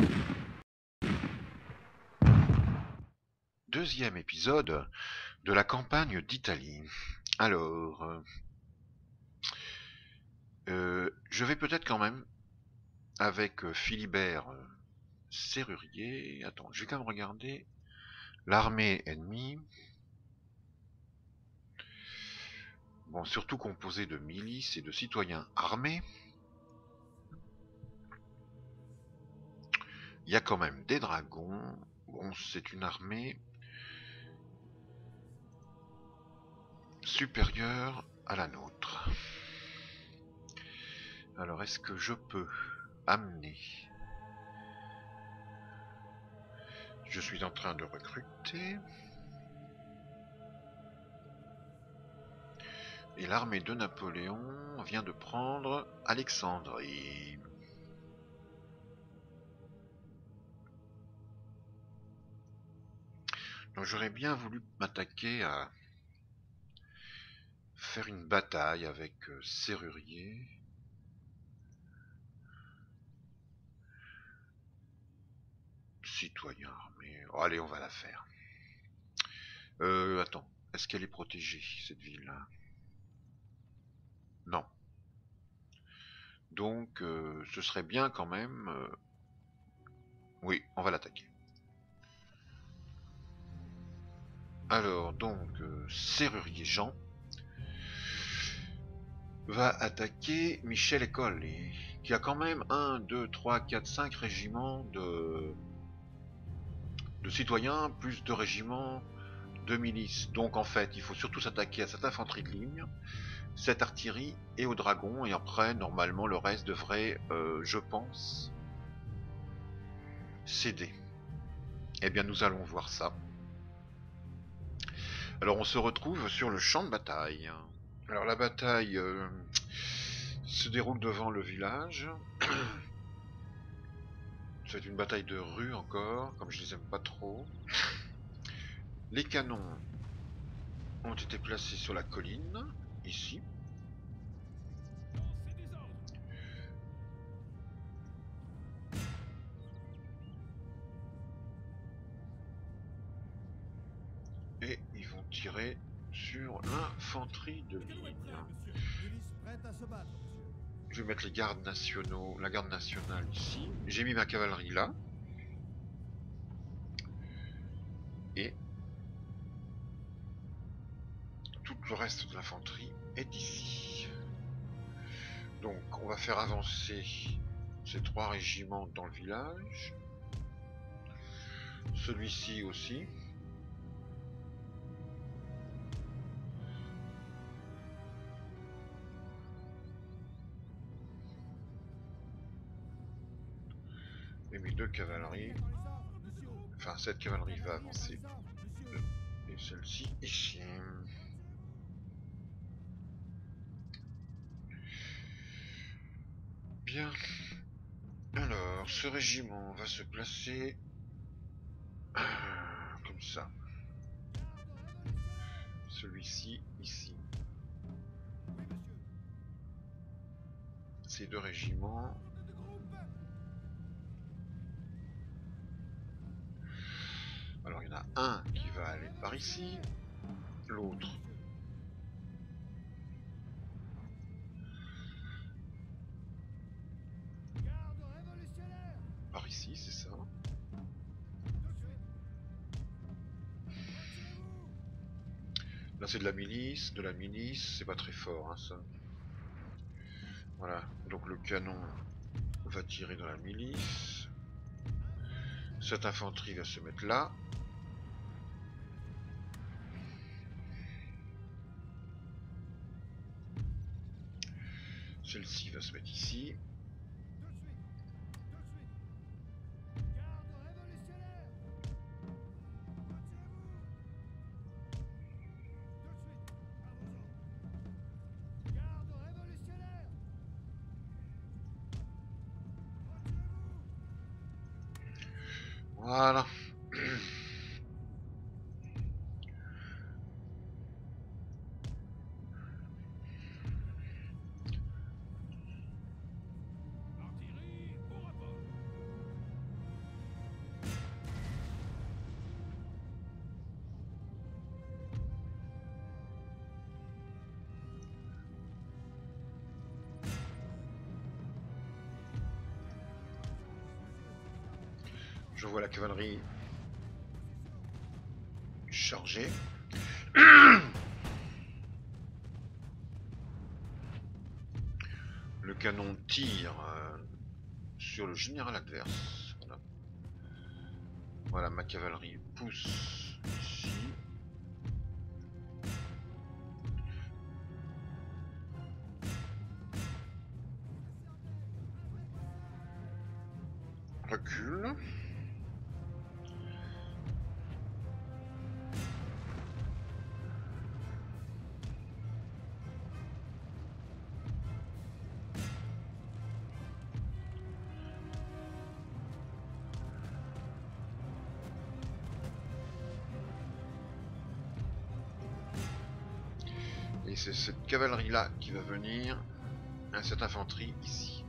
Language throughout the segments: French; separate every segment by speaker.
Speaker 1: Deuxième épisode de la campagne d'Italie. Alors, je vais peut-être quand même, avec Philibert Serrurier, attends, je vais quand même regarder l'armée ennemie. Bon, surtout composée de milices et de citoyens armés. Il y a quand même des dragons. Bon, c'est une armée supérieure à la nôtre. Alors, est-ce que je peux amener... Je suis en train de recruter. Et l'armée de Napoléon vient de prendre Alexandrie. Donc j'aurais bien voulu m'attaquer à faire une bataille avec Serrurier. Citoyen armé. Oh, allez, on va la faire. Attends. Est-ce qu'elle est protégée, cette ville-là? Non. Donc, ce serait bien quand même... Oui, on va l'attaquer. Alors, donc, Serrurier Jean va attaquer Michel École, qui a quand même 1, 2, 3, 4, 5 régiments de citoyens, plus 2 régiments de milices. Donc en fait, il faut surtout s'attaquer à cette infanterie de ligne, cette artillerie et aux dragons, et après, normalement, le reste devrait, je pense, céder. Eh bien, nous allons voir ça. Alors, on se retrouve sur le champ de bataille. Alors, la bataille se déroule devant le village. C'est une bataille de rue encore, comme je les aime pas trop. Les canons ont été placés sur la colline, ici. Et ils vont tirer sur l'infanterie de ligne. Je vais mettre les gardes nationaux, la garde nationale ici. J'ai mis ma cavalerie là. Et tout le reste de l'infanterie est ici. Donc on va faire avancer ces 3 régiments dans le village. Celui-ci aussi. J'ai mis 2 cavaleries. Enfin, cette cavalerie va avancer. Et celle-ci ici. Bien. Alors, ce régiment va se placer comme ça. Celui-ci ici. Ces 2 régiments. Alors il y en a un qui va aller par ici, l'autre par ici, c'est ça. Là c'est de la milice, c'est pas très fort hein, ça. Voilà, donc le canon va tirer dans la milice. Cette infanterie va se mettre là. Celle-ci va se mettre ici. Voilà. Je vois la cavalerie chargée. Le canon tire sur le général adverse. Voilà. Voilà, ma cavalerie pousse ici. Recule. Et c'est cette cavalerie-là qui va venir à cette infanterie ici.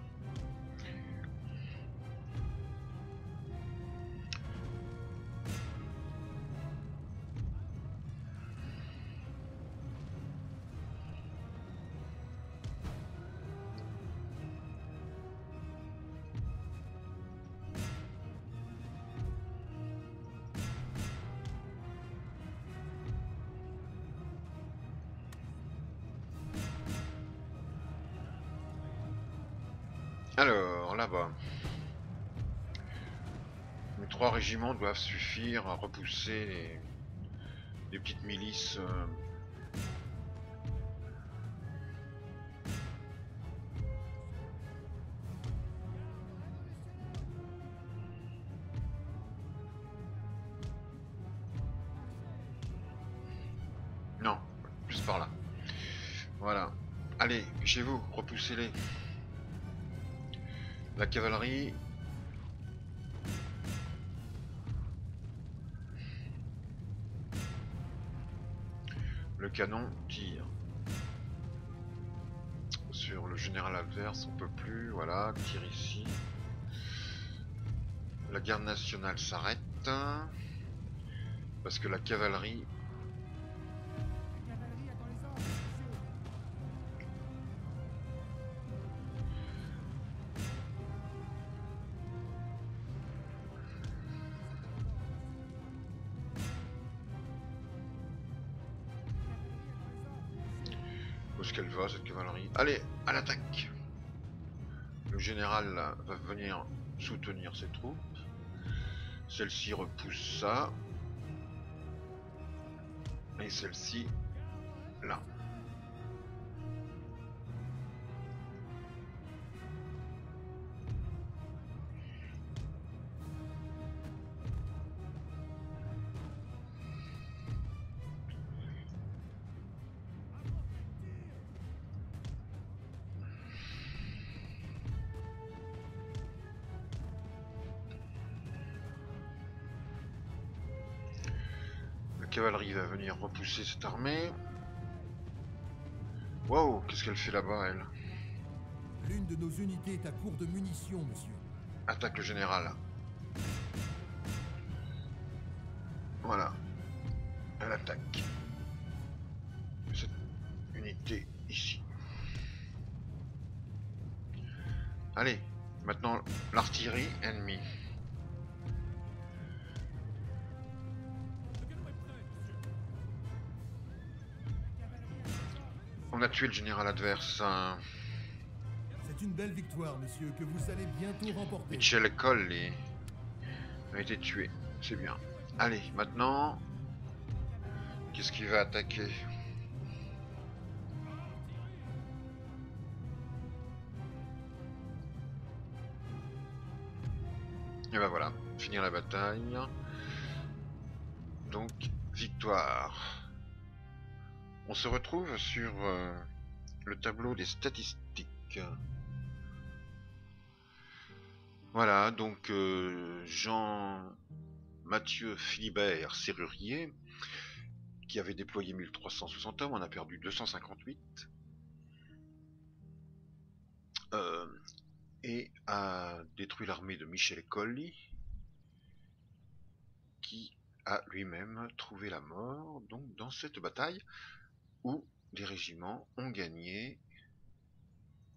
Speaker 1: Alors, là-bas, mes 3 régiments doivent suffire à repousser les petites milices. Non, plus par là. Voilà. Allez, chez vous, repoussez-les. La cavalerie. Le canon tire. Sur le général adverse, on peut plus. Voilà, tire ici. La garde nationale s'arrête. Parce que la cavalerie... Où est-ce qu'elle va, cette cavalerie? Allez, à l'attaque! Le général va venir soutenir ses troupes. Celle-ci repousse ça. Et celle-ci, là. La cavalerie va venir repousser cette armée. Wow, qu'est-ce qu'elle fait là-bas, elle?
Speaker 2: L'une de nos unités est à court de munitions, monsieur.
Speaker 1: Attaque le général. Voilà. Elle attaque cette unité ici. Allez, maintenant l'artillerie ennemie. On a tué le général adverse.
Speaker 2: C'est une belle victoire, monsieur, que vous allez bientôt remporter.
Speaker 1: Michel Colli a été tué. C'est bien. Allez, maintenant... Qu'est-ce qui va attaquer? Et ben voilà, finir la bataille. Donc, victoire. On se retrouve sur le tableau des statistiques. Voilà, donc Jean-Mathieu Philibert Serrurier, qui avait déployé 1360 hommes, on a perdu 258. Et a détruit l'armée de Michel Colli, qui a lui-même trouvé la mort donc dans cette bataille où des régiments ont gagné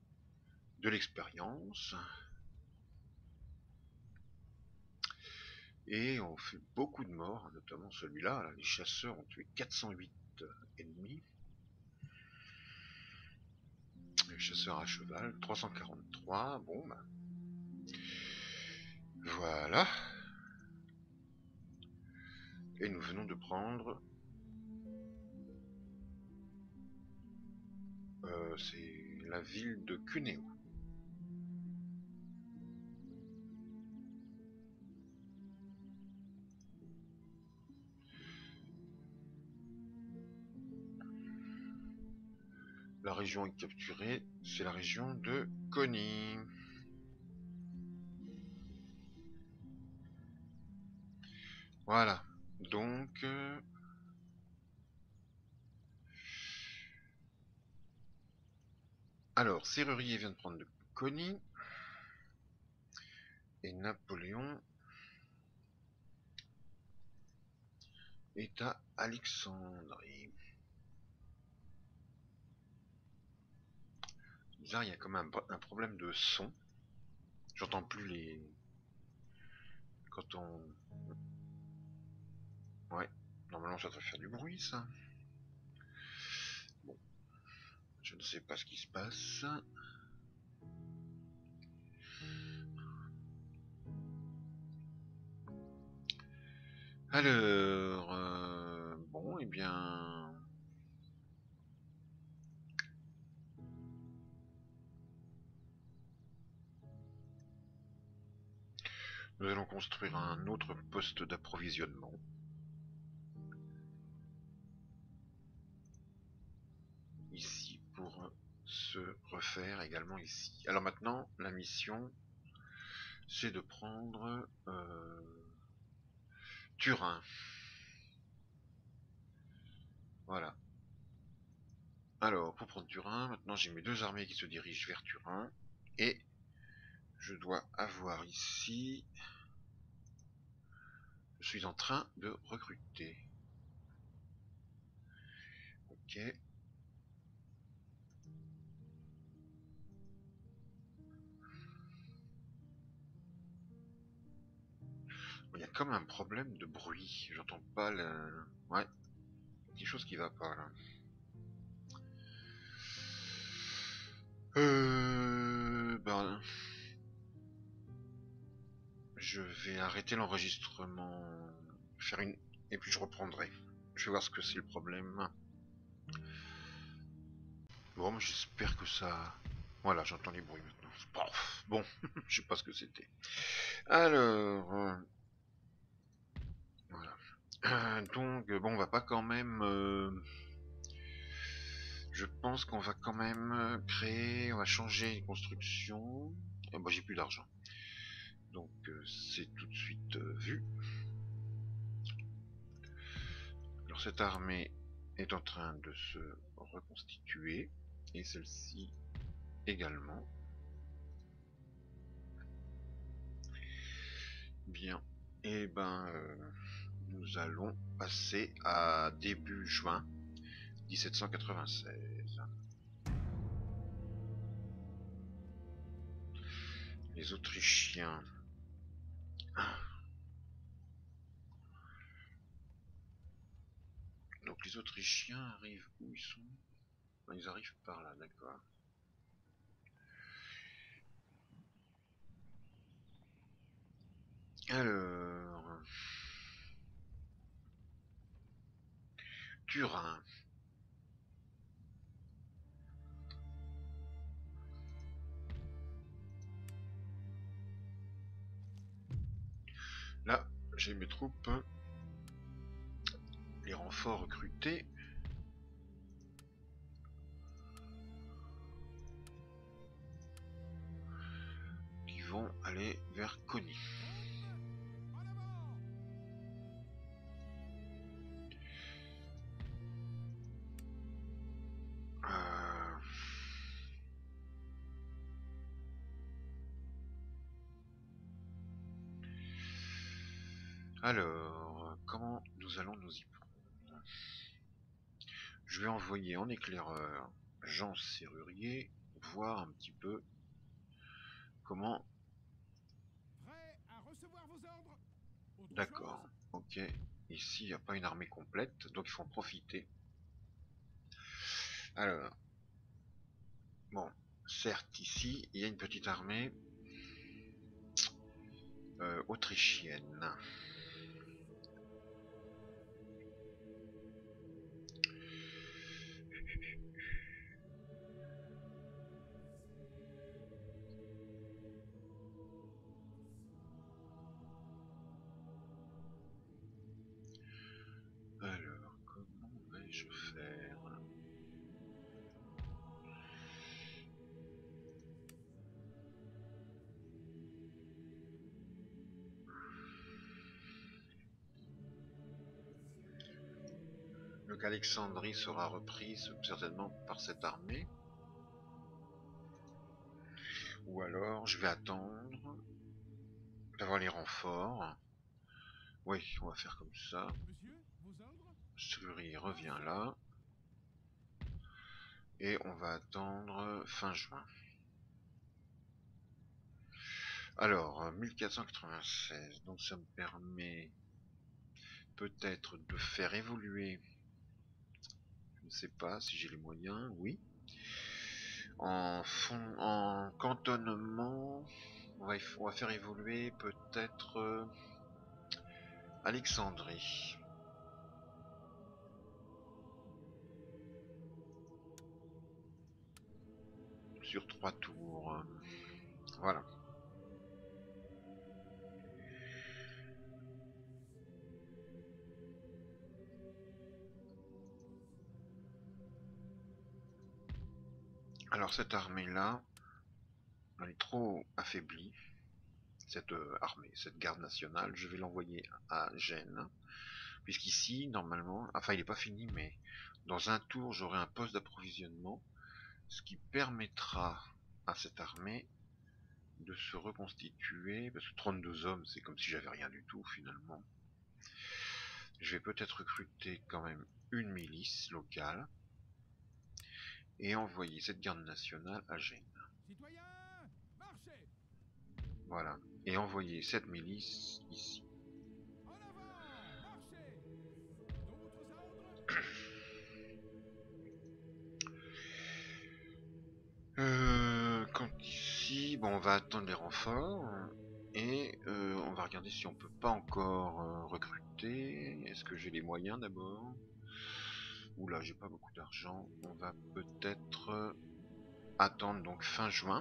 Speaker 1: de l'expérience. Et on fait beaucoup de morts, notamment celui-là. Là, les chasseurs ont tué 408 ennemis. Les chasseurs à cheval, 343. Bon, bah. Voilà. Et nous venons de prendre... c'est la ville de Cuneo. La région est capturée, c'est la région de Koni. Voilà. Donc... alors, Serrurier vient de prendre de Koni. Et Napoléon est à Alexandrie. Bizarre, il y a quand même un problème de son. J'entends plus les... quand on... ouais, normalement ça devrait faire du bruit ça. Bon, je ne sais pas ce qui se passe. Alors, bon, et bien... nous allons construire un autre poste d'approvisionnement. Ici, pour se refaire également ici. Alors maintenant, la mission, c'est de prendre Turin. Voilà. Alors, pour prendre Turin, maintenant j'ai mes deux armées qui se dirigent vers Turin. Et je dois avoir ici... je suis en train de recruter. Ok. Il y a comme un problème de bruit. J'entends pas le... ouais. Quelque chose qui va pas là. Ben... je vais arrêter l'enregistrement. Faire une... et puis je reprendrai. Je vais voir ce que c'est le problème. Bon, j'espère que ça... voilà, j'entends les bruits maintenant. Bon, je sais pas ce que c'était. Alors... voilà. Donc, bon, on va pas quand même... je pense qu'on va quand même créer... on va changer les constructions. Et bon, j'ai plus d'argent. Donc, c'est tout de suite vu. Alors, cette armée est en train de se reconstituer. Et celle-ci également. Bien. Et ben... nous allons passer à début juin 1796. Les Autrichiens. Donc les Autrichiens arrivent où ils sont? Ils arrivent par là, d'accord. Alors... Turin. Là, j'ai mes troupes. Les renforts recrutés. Qui vont aller vers Koni. Alors, comment nous allons nous y prendre? Je vais envoyer en éclaireur Jean Serrurier voir un petit peu comment...
Speaker 2: Prêt à recevoir vos ordres.
Speaker 1: D'accord, ok. Ici, il n'y a pas une armée complète, donc il faut en profiter. Alors, bon, certes, ici, il y a une petite armée autrichienne. Alors, comment vais-je faire? Donc Alexandrie sera reprise certainement par cette armée. Ou alors je vais attendre d'avoir les renforts. Oui, on va faire comme ça.
Speaker 2: Monsieur, vos ordres?
Speaker 1: Sully revient là. Et on va attendre fin juin. Alors, 1496. Donc ça me permet peut-être de faire évoluer. Je ne sais pas si j'ai les moyens. Oui. En cantonnement, on va faire évoluer peut-être Alexandrie. Sur 3 tours. Voilà. Alors cette armée-là, elle est trop affaiblie. Cette armée, cette garde nationale, je vais l'envoyer à Gênes. Puisqu'ici, normalement, enfin il n'est pas fini, mais dans un tour, j'aurai un poste d'approvisionnement, ce qui permettra à cette armée de se reconstituer, parce que 32 hommes, c'est comme si j'avais rien du tout finalement. Je vais peut-être recruter quand même une milice locale et envoyer cette garde nationale à Gênes.
Speaker 2: Citoyens, marchez!
Speaker 1: Voilà, et envoyer cette milice ici.
Speaker 2: En avant, marchez! D'autres ordres?
Speaker 1: Quand ici, bon, on va attendre les renforts et on va regarder si on peut pas encore recruter. Est-ce que j'ai les moyens d'abord? Oula, j'ai pas beaucoup d'argent. On va peut-être attendre donc fin juin.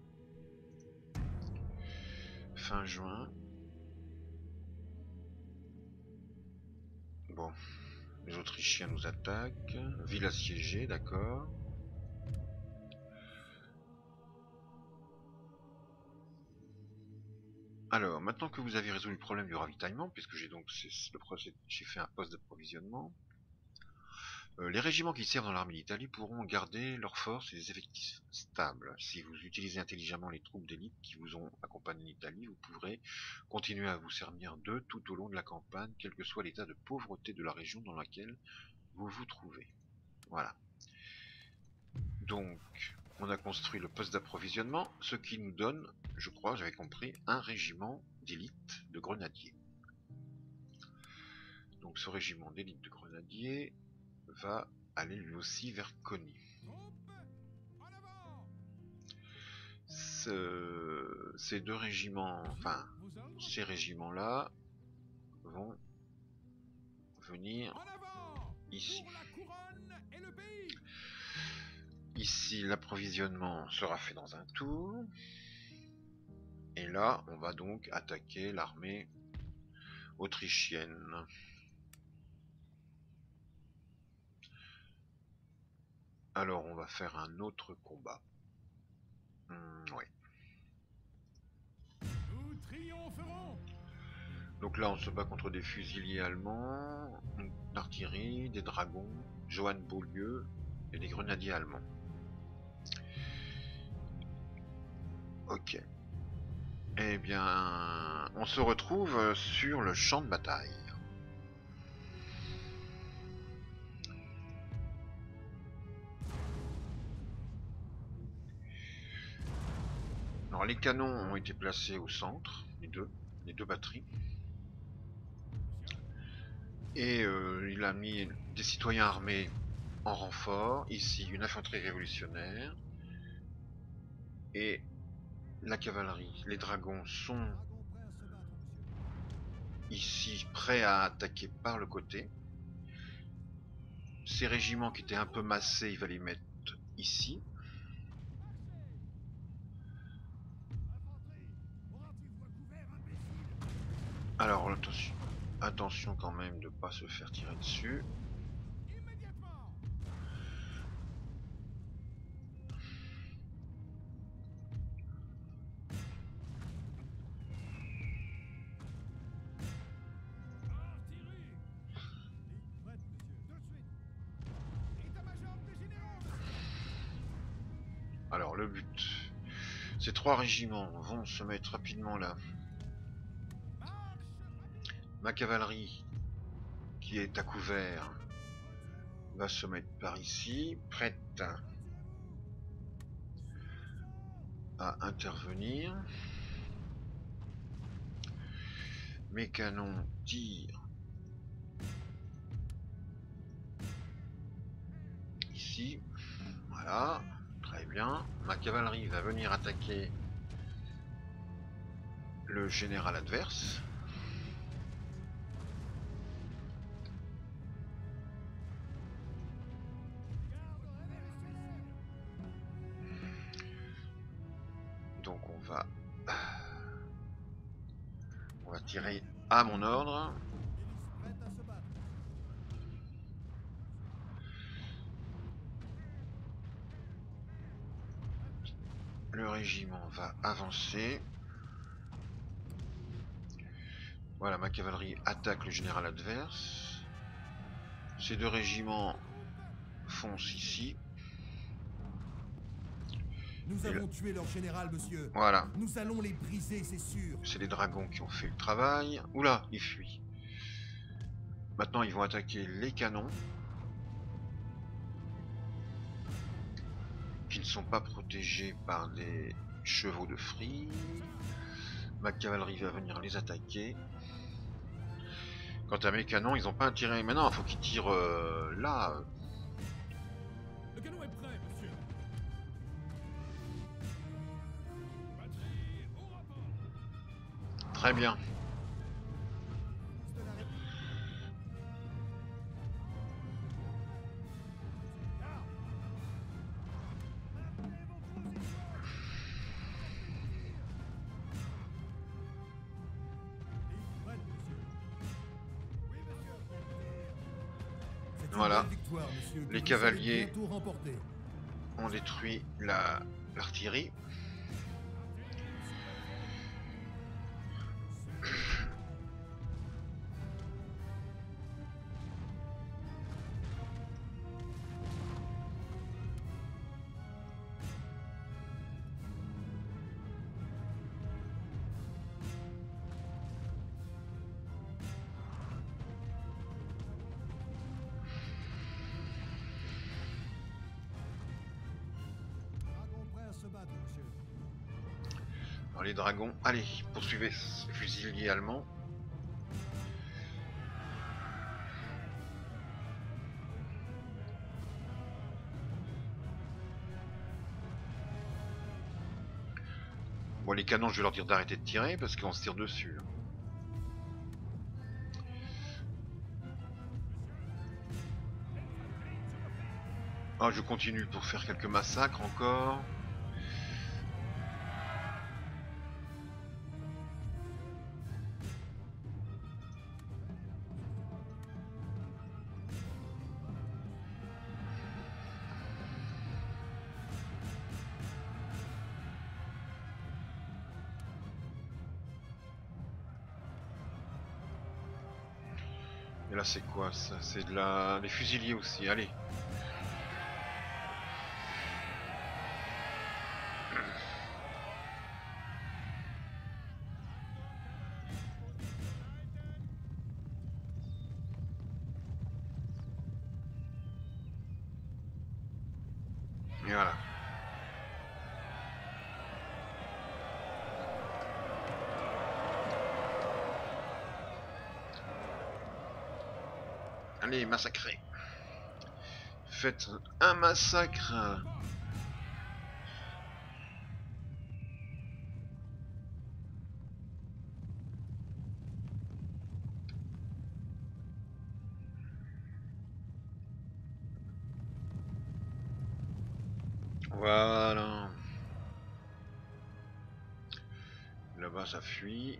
Speaker 1: Fin juin. Bon, les Autrichiens nous attaquent. Ville assiégée, d'accord. Alors, maintenant que vous avez résolu le problème du ravitaillement, puisque j'ai donc j'ai fait un poste d'approvisionnement, les régiments qui servent dans l'armée d'Italie pourront garder leurs forces et des effectifs stables. Si vous utilisez intelligemment les troupes d'élite qui vous ont accompagné en Italie, vous pourrez continuer à vous servir d'eux tout au long de la campagne, quel que soit l'état de pauvreté de la région dans laquelle vous vous trouvez. Voilà. Donc, on a construit le poste d'approvisionnement, ce qui nous donne, je crois, j'avais compris, un régiment d'élite de grenadiers. Donc ce régiment d'élite de grenadiers va aller lui aussi vers Coni. Ces deux régiments, enfin, ces régiments-là vont venir ici. Ici, l'approvisionnement sera fait dans un tour. Et là, on va donc attaquer l'armée autrichienne. Alors, on va faire un autre combat. Ouais.
Speaker 2: Nous triompherons.
Speaker 1: Donc là, on se bat contre des fusiliers allemands, l'artillerie, des dragons, Johann Beaulieu et des grenadiers allemands. Ok. Eh bien, on se retrouve sur le champ de bataille. Alors les canons ont été placés au centre, les deux batteries. Et il a mis des citoyens armés en renfort. Ici, une infanterie révolutionnaire. Et la cavalerie. Les dragons sont ici prêts à attaquer par le côté. Ces régiments qui étaient un peu massés, il va les mettre ici. Alors attention quand même de ne pas se faire tirer dessus. Alors le but, ces 3 régiments vont se mettre rapidement là. Ma cavalerie, qui est à couvert, va se mettre par ici, prête à intervenir. Mes canons tirent ici. Voilà, très bien. Ma cavalerie va venir attaquer le général adverse. Donc on va tirer à mon ordre. Le régiment va avancer. Voilà, ma cavalerie attaque le général adverse. Ces 2 régiments foncent ici.
Speaker 2: Nous avons tué leur général, monsieur.
Speaker 1: Voilà.
Speaker 2: Nous allons les briser, c'est sûr.
Speaker 1: C'est les dragons qui ont fait le travail. Oula, ils fuient. Maintenant, ils vont attaquer les canons. Qui ne sont pas protégés par des chevaux de frise. Ma cavalerie va venir les attaquer. Quant à mes canons, ils n'ont pas un tiré. Maintenant, il faut qu'ils tirent là.
Speaker 2: Le canon est prêt, monsieur.
Speaker 1: Très bien. Voilà. Les cavaliers ont détruit l'artillerie. Alors les dragons, allez, poursuivez ces fusiliers allemands. Bon, les canons, je vais leur dire d'arrêter de tirer parce qu'on se tire dessus. Ah, je continue pour faire quelques massacres encore. Et là, c'est quoi ça? C'est de les fusiliers aussi, allez. Et voilà. Allez, massacrez. Faites un massacre. Voilà. Là-bas, ça fuit.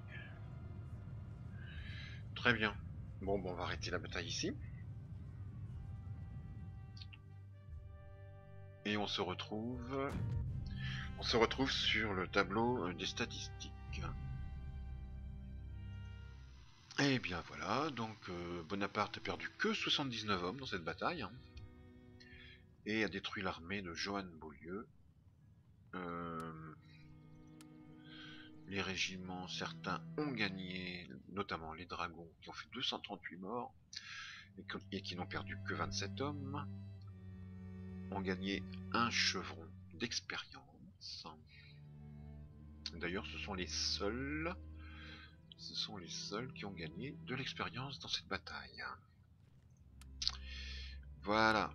Speaker 1: Très bien. Bon, on va arrêter la bataille ici. Et on se retrouve sur le tableau des statistiques. Et bien voilà, donc Bonaparte a perdu que 79 hommes dans cette bataille, hein, et a détruit l'armée de Johan Beaulieu. Les régiments, certains ont gagné, notamment les dragons, qui ont fait 238 morts, et qui n'ont perdu que 27 hommes, ont gagné un chevron d'expérience. D'ailleurs, ce sont les seuls qui ont gagné de l'expérience dans cette bataille. Voilà.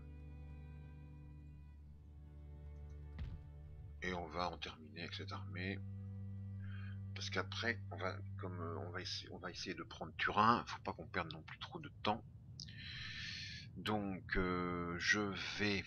Speaker 1: Et on va en terminer avec cette armée. Parce qu'après, on va essayer de prendre Turin. Faut pas qu'on perde non plus trop de temps. Donc, je vais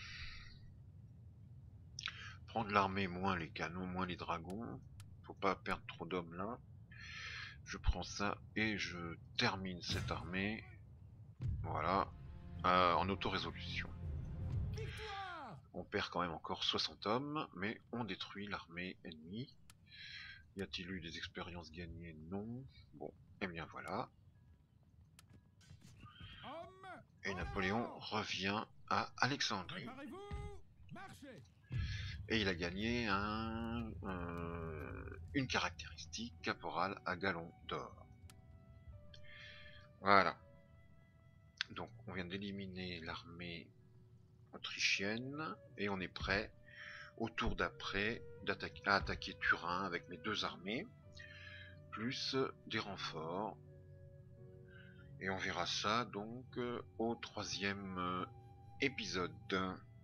Speaker 1: prendre l'armée moins les canons, moins les dragons. Faut pas perdre trop d'hommes là. Je prends ça et je termine cette armée. Voilà. En auto-résolution. On perd quand même encore 60 hommes, mais on détruit l'armée ennemie. Y a-t-il eu des expériences gagnées? Non. Bon, et bien voilà. Et Napoléon revient à Alexandrie. Et il a gagné une caractéristique, caporal à galon d'or. Voilà. Donc on vient d'éliminer l'armée autrichienne et on est prêt au tour d'après à attaquer Turin avec mes deux armées, plus des renforts. Et on verra ça donc au troisième épisode.